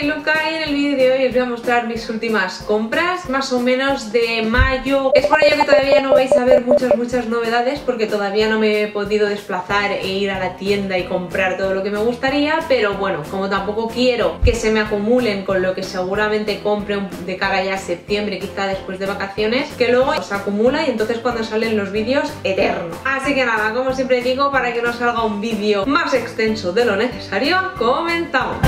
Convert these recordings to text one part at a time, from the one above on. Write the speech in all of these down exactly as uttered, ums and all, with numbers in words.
Luca y en el vídeo de hoy os voy a mostrar mis últimas compras, más o menos de mayo. Es por ello que todavía no vais a ver muchas, muchas novedades, porque todavía no me he podido desplazar e ir a la tienda y comprar todo lo que me gustaría, pero bueno, como tampoco quiero que se me acumulen con lo que seguramente compre de cara ya a septiembre, quizá después de vacaciones, que luego se acumula y entonces cuando salen los vídeos, eterno. Así que nada, como siempre digo, para que no salga un vídeo más extenso de lo necesario, comenzamos.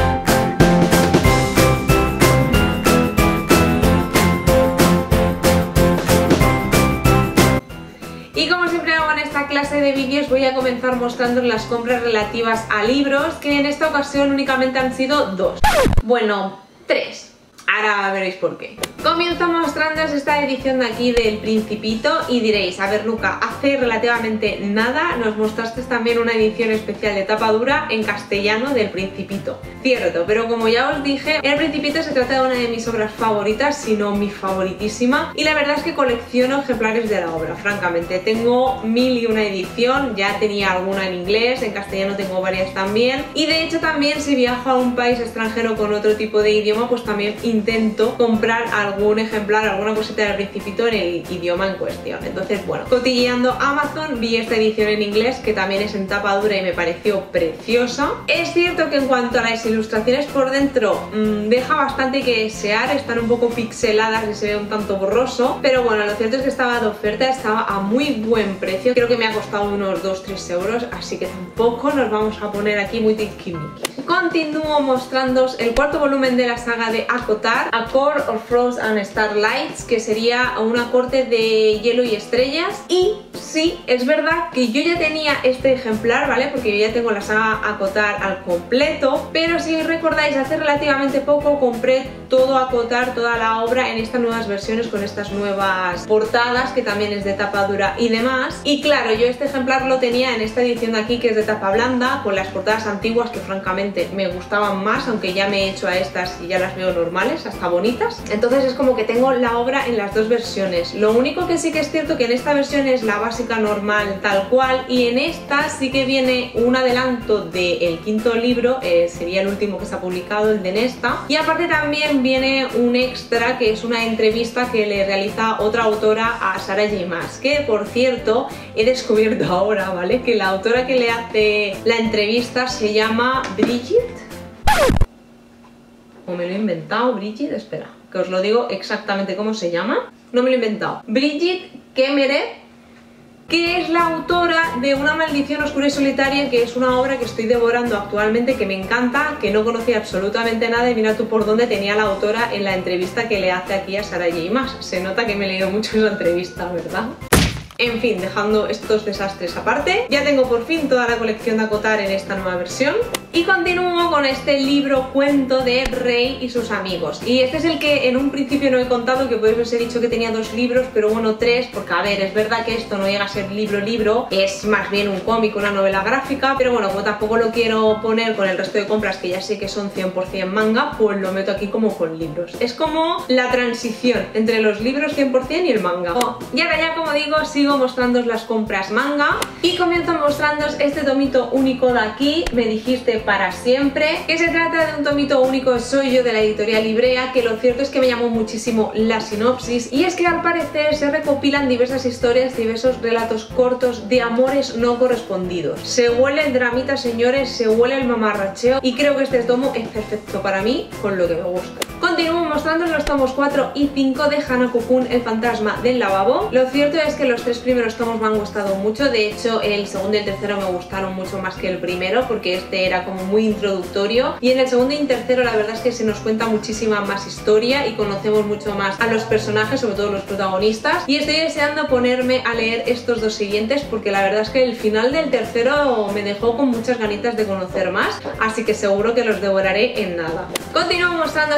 Y como siempre hago en esta clase de vídeos, voy a comenzar mostrando las compras relativas a libros, que en esta ocasión únicamente han sido dos. Bueno, tres. Ahora veréis por qué. Comienzo mostrándoos esta edición de aquí del Principito y diréis, a ver Luca, hace relativamente nada nos mostraste también una edición especial de tapa dura en castellano del Principito. Cierto, pero como ya os dije, El Principito se trata de una de mis obras favoritas, si no mi favoritísima, y la verdad es que colecciono ejemplares de la obra, francamente. Tengo mil y una edición, ya tenía alguna en inglés, en castellano tengo varias también, y de hecho también si viajo a un país extranjero con otro tipo de idioma, pues también intento comprar algún ejemplar, alguna cosita del Principito en el idioma en cuestión. Entonces, bueno, cotilleando Amazon vi esta edición en inglés, que también es en tapa dura y me pareció preciosa. Es cierto que en cuanto a las ilustraciones por dentro, mmm, deja bastante que desear, están un poco pixeladas y se ve un tanto borroso, pero bueno, lo cierto es que estaba de oferta, estaba a muy buen precio, creo que me ha costado unos dos a tres euros, así que tampoco nos vamos a poner aquí muy tiquismiquis. Continúo mostrándoos el cuarto volumen de la saga de ACOTAR, A Court of Frost and Starlights, que sería una corte de hielo y estrellas. Y sí, es verdad que yo ya tenía este ejemplar, ¿vale? Porque yo ya tengo la saga ACOTAR al completo, pero si os recordáis, hace relativamente poco compré todo ACOTAR, toda la obra en estas nuevas versiones, con estas nuevas portadas, que también es de tapa dura y demás. Y claro, yo este ejemplar lo tenía en esta edición de aquí, que es de tapa blanda, con las portadas antiguas que francamente me gustaban más, aunque ya me he hecho a estas y ya las veo normales, hasta bonitas. Entonces es como que tengo la obra en las dos versiones. Lo único que sí que es cierto que en esta versión es la básica normal tal cual, y en esta sí que viene un adelanto del quinto libro, eh, sería el último que se ha publicado, el de Nesta, y aparte también viene un extra que es una entrevista que le realiza otra autora a Sarah J. Maas, que por cierto he descubierto ahora, ¿vale? Que la autora que le hace la entrevista se llama Bridget, o me lo he inventado, Bridget, espera, que os lo digo exactamente cómo se llama, no me lo he inventado, Bridget Kemmerer, que es la autora de Una maldición oscura y solitaria, que es una obra que estoy devorando actualmente, que me encanta, que no conocía absolutamente nada, y mira tú por dónde tenía la autora en la entrevista que le hace aquí a Sarah J. Maas. Se nota que me he leído mucho esa entrevista, ¿verdad? En fin, dejando estos desastres aparte, ya tengo por fin toda la colección de ACOTAR en esta nueva versión. Y continúo con este libro cuento de Rey y sus amigos. Y este es el que en un principio no he contado, que podéis haber dicho que tenía dos libros, pero bueno, tres, porque a ver, es verdad que esto no llega a ser libro-libro, es más bien un cómic, una novela gráfica, pero bueno, como tampoco lo quiero poner con el resto de compras, que ya sé que son cien por cien manga, pues lo meto aquí como con libros. Es como la transición entre los libros cien por cien y el manga. Oh, y ahora ya, como digo, sigo mostrándoos las compras manga, y comienzo mostrándoos este tomito único de aquí, Me dijiste para siempre, que se trata de un tomito único, soy yo, de la editorial Ibrea, que lo cierto es que me llamó muchísimo la sinopsis, y es que al parecer se recopilan diversas historias, diversos relatos cortos de amores no correspondidos. Se huele el dramita, señores, se huele el mamarracheo, y creo que este tomo es perfecto para mí, con lo que me gusta. Continúo mostrando los tomos cuatro y cinco de Hanako-kun, el fantasma del lavabo. Lo cierto es que los tres primeros tomos me han gustado mucho, de hecho el segundo y el tercero me gustaron mucho más que el primero, porque este era como muy introductorio, y en el segundo y tercero la verdad es que se nos cuenta muchísima más historia y conocemos mucho más a los personajes, sobre todo los protagonistas, y estoy deseando ponerme a leer estos dos siguientes, porque la verdad es que el final del tercero me dejó con muchas ganitas de conocer más, así que seguro que los devoraré en nada. Continúo mostrando el tomo número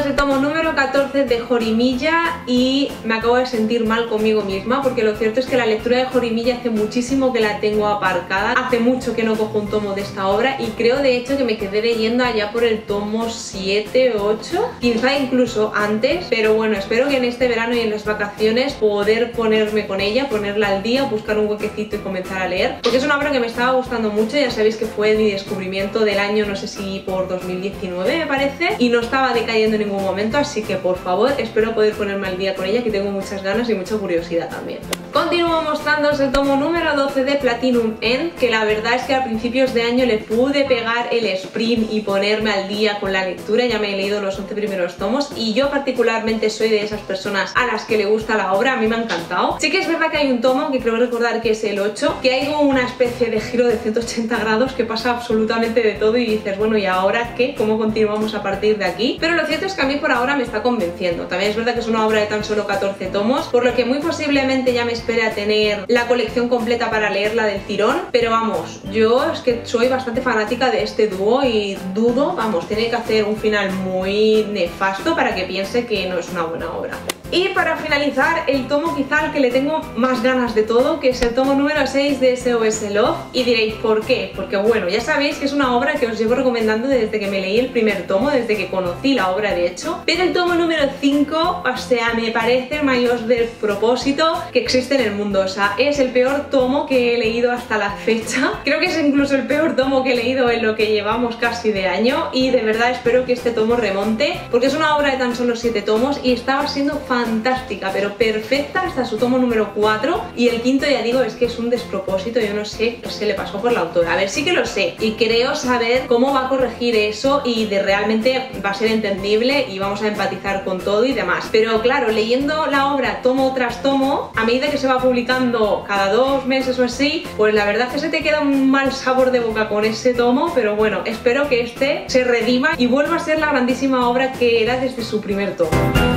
número catorce de Jorimilla y me acabo de sentir mal conmigo misma porque lo cierto es que la lectura de Jorimilla hace muchísimo que la tengo aparcada, hace mucho que no cojo un tomo de esta obra y creo de hecho que me quedé leyendo allá por el tomo siete o ocho, quizá incluso antes, pero bueno, espero que en este verano y en las vacaciones poder ponerme con ella, ponerla al día, buscar un huequecito y comenzar a leer, porque es una obra que me estaba gustando mucho, ya sabéis que fue mi descubrimiento del año, no sé si por dos mil diecinueve me parece, y no estaba decayendo en ningún momento, así que por favor espero poder ponerme al día con ella, que tengo muchas ganas y mucha curiosidad también. Continúo mostrándoos el tomo número doce de Platinum End, que la verdad es que a principios de año le pude pegar el sprint y ponerme al día con la lectura, ya me he leído los once primeros tomos y yo particularmente soy de esas personas a las que le gusta la obra, a mí me ha encantado. Sí que es verdad que hay un tomo, que creo recordar que es el ocho, que hay como una especie de giro de ciento ochenta grados que pasa absolutamente de todo y dices, bueno, ¿y ahora qué? ¿Cómo continuamos a partir de aquí? Pero lo cierto es que a mí por ahora me está convenciendo. También es verdad que es una obra de tan solo catorce tomos, por lo que muy posiblemente ya me espere a tener la colección completa para leerla del tirón, pero vamos, yo es que soy bastante fanática de este dúo y dudo, vamos, tiene que hacer un final muy nefasto para que piense que no es una buena obra. Y para finalizar, el tomo quizá al que le tengo más ganas de todo, que es el tomo número seis de S O S Love. Y diréis, ¿por qué? Porque bueno, ya sabéis que es una obra que os llevo recomendando desde que me leí el primer tomo, desde que conocí la obra de hecho. Pero el tomo número cinco, o sea, me parece el mayor despropósito que existe en el mundo. O sea, es el peor tomo que he leído hasta la fecha. Creo que es incluso el peor tomo que he leído en lo que llevamos casi de año. Y de verdad espero que este tomo remonte, porque es una obra de tan solo siete tomos y estaba siendo fantástica. fantástica, pero perfecta hasta su tomo número cuatro y el quinto ya digo es que es un despropósito, yo no sé qué se le pasó por la autora, a ver, sí que lo sé y creo saber cómo va a corregir eso y de realmente va a ser entendible y vamos a empatizar con todo y demás, pero claro, leyendo la obra tomo tras tomo, a medida que se va publicando cada dos meses o así, pues la verdad es que se te queda un mal sabor de boca con ese tomo, pero bueno, espero que este se redima y vuelva a ser la grandísima obra que era desde su primer tomo.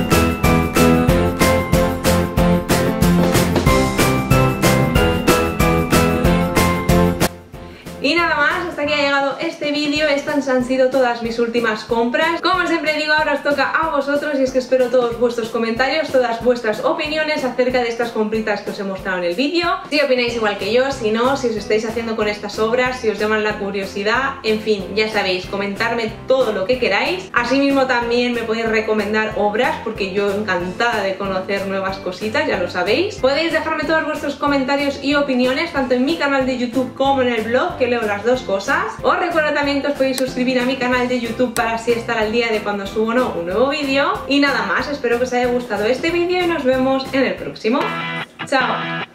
Y nada más, hasta aquí ha llegado este vídeo, estas han sido todas mis últimas compras. Como siempre digo, ahora os toca a vosotros y es que espero todos vuestros comentarios, todas vuestras opiniones acerca de estas compritas que os he mostrado en el vídeo. Si opináis igual que yo, si no, si os estáis haciendo con estas obras, si os llaman la curiosidad, en fin, ya sabéis, comentarme todo lo que queráis. Asimismo también me podéis recomendar obras porque yo encantada de conocer nuevas cositas, ya lo sabéis. Podéis dejarme todos vuestros comentarios y opiniones tanto en mi canal de YouTube como en el blog, que leo las dos cosas. Os recuerdo también que os podéis suscribir a mi canal de YouTube para así estar al día de cuando subo o no un nuevo vídeo. Y nada más, espero que os haya gustado este vídeo y nos vemos en el próximo. ¡Chao!